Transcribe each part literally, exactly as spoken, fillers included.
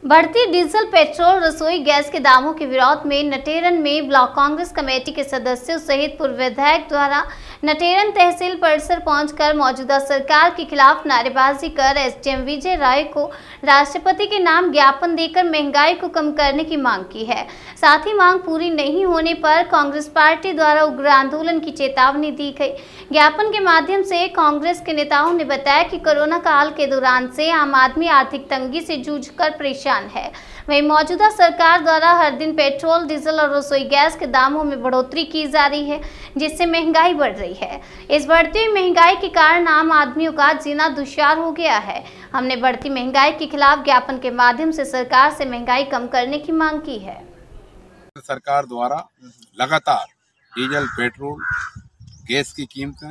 बढ़ती diesel, petrol, रसोई gas के दामों के विरोध में नटेरन में ब्लॉक कांग्रेस कमेटी के सदस्यों सहित पूर्व विधायक द्वारा नटेरन तहसील परिसर पहुंचकर मौजूदा सरकार के खिलाफ नारेबाजी कर एसडीएम विजय राय को राष्ट्रपति के नाम ज्ञापन देकर महंगाई को कम करने की मांग की है। साथ ही मांग पूरी नहीं होने पर कांग्रेस पार्टी द्वारा उग्र आंदोलन की चेतावनी दी गई। ज्ञापन के माध्यम से कांग्रेस के नेताओं ने बताया कि कोरोना काल के दौरान से आम आदमी आर्थिक तंगी से जूझकर परेशान है। वहीं मौजूदा सरकार द्वारा हर दिन पेट्रोल, डीजल और रसोई गैस के दामों में बढ़ोतरी की जा रही है, जिससे महंगाई बढ़ रही है। इस बढ़ती हुई महंगाई के कारण आम आदमियों का जीना दुश्वार हो गया है। हमने बढ़ती महंगाई के खिलाफ ज्ञापन के माध्यम से सरकार से महंगाई कम करने की मांग की है। सरकार द्वारा लगातार डीजल, पेट्रोल, गैस की कीमतें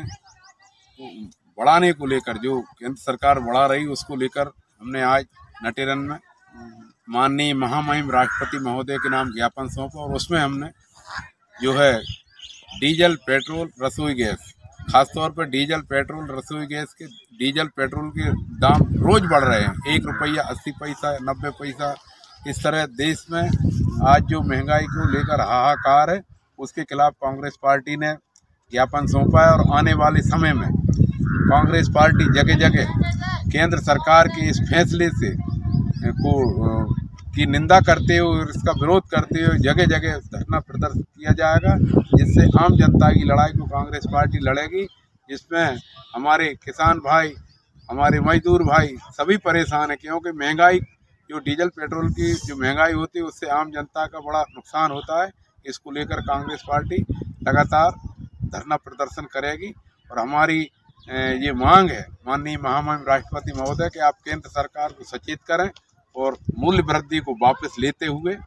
बढ़ाने को लेकर जो केंद्र सरकार बढ़ा रही उसको लेकर हमने आज नटेरन में माननीय महामहिम राष्ट्रपति महोदय के नाम ज्ञापन सौंपा और उसमें हमने जो है डीजल, पेट्रोल, रसोई गैस, खासतौर पर डीजल, पेट्रोल, रसोई गैस के डीजल पेट्रोल के दाम रोज बढ़ रहे हैं। एक रुपया अस्सी पैसा, नब्बे पैसा, इस तरह देश में आज जो महंगाई को लेकर हाहाकार है उसके खिलाफ कांग्रेस पार्टी ने ज्ञापन सौंपा है और आने वाले समय में कांग्रेस पार्टी जगह जगह केंद्र सरकार के इस फैसले से को की निंदा करते हुए और इसका विरोध करते हुए जगह जगह धरना प्रदर्शन किया जाएगा, जिससे आम जनता की लड़ाई को कांग्रेस पार्टी लड़ेगी, जिसमें हमारे किसान भाई, हमारे मजदूर भाई सभी परेशान हैं, क्योंकि महंगाई जो डीजल पेट्रोल की जो महंगाई होती है उससे आम जनता का बड़ा नुकसान होता है। इसको लेकर कांग्रेस पार्टी लगातार धरना प्रदर्शन करेगी और हमारी ये मांग है माननीय महामहिम राष्ट्रपति महोदय कि आप केंद्र सरकार को सचेत करें और मूल्य वृद्धि को वापस लेते हुए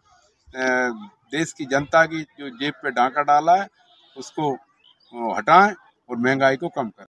देश की जनता की जो जेब पे डांका डाला है उसको हटाएं और महंगाई को कम करें।